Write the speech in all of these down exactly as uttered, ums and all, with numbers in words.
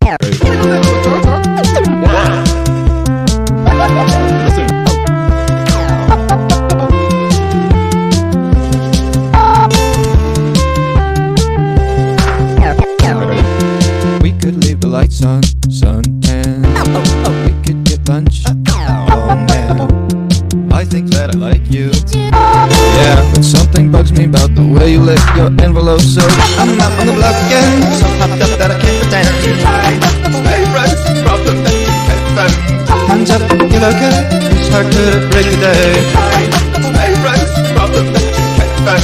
We could leave the lights on, suntan. We could get lunch. Oh man, I think that I like you. Yeah, but something bugs me about the way you lick your envelope. So I'm out on the block again, so popped up that I can't pretend. Hey, friends, problem that you can't find. Hands up, you're okay. It's hard to break the day. Hey, friends, problem that you can't find.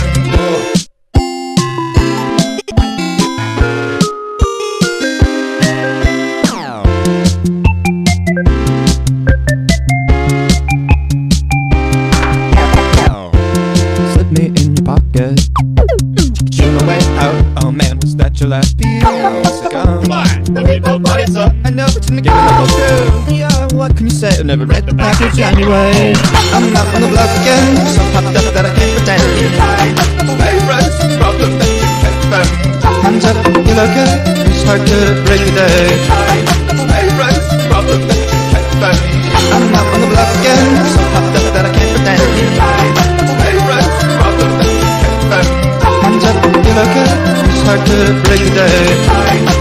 Slip me in your pocket. Chew my way out. Oh man, was that your last piece? Come on, the people boys up. I know it's in the game of true. Yeah, what can you say? I've never read the package anyway. I'm out on the block again, so popped up that I can't pretend. Hey friends, problem that you can't find. Hands up, you're okay. It's hard to break the day. Hey friends, problem that you can't find. I'm out on the block again, so popped up that I can't pretend. Hey friends, problem that you can't find. Hands up, you're okay. It's hard to break the day.